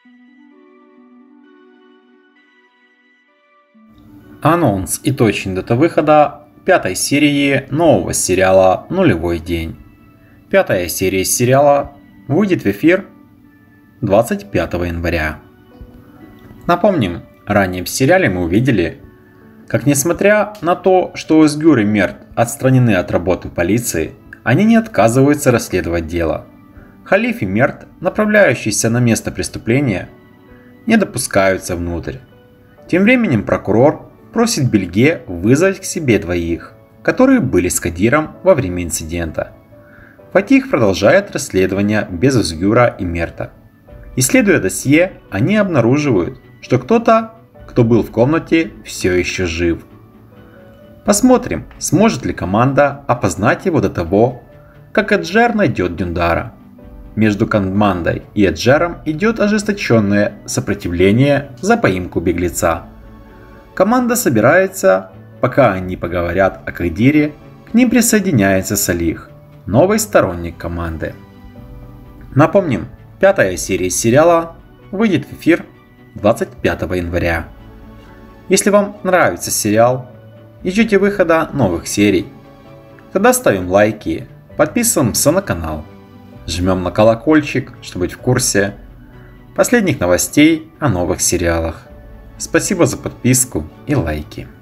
Анонс и точная дата выхода пятой серии нового сериала «Нулевой день». Пятая серия сериала выйдет в эфир 25 января. Напомним, ранее в сериале мы увидели, как несмотря на то, что Озгюр и Мерт отстранены от работы полиции, они не отказываются расследовать дело. Халиф и Мерт, направляющиеся на место преступления, не допускаются внутрь. Тем временем прокурор просит Бельге вызвать к себе двоих, которые были с Кадиром во время инцидента. Фатих продолжает расследование без Озгюра и Мерта. Исследуя досье, они обнаруживают, что кто-то, кто был в комнате, все еще жив. Посмотрим, сможет ли команда опознать его до того, как Эджер найдет Дюндара. Между командой и Эджером идет ожесточенное сопротивление за поимку беглеца. Команда собирается, пока они поговорят о Кадире, к ним присоединяется Салих, новый сторонник команды. Напомним, пятая серия сериала выйдет в эфир 25 января. Если вам нравится сериал и ждете выхода новых серий, тогда ставим лайки, подписываемся на канал, жмем на колокольчик, чтобы быть в курсе последних новостей о новых сериалах. Спасибо за подписку и лайки.